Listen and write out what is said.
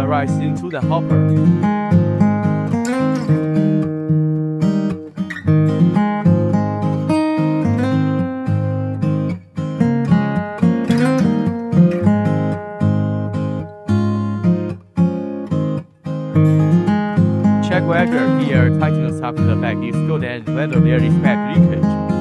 rice into the hopper. Check whether the air tightness of the bag is good and whether there is bag leakage.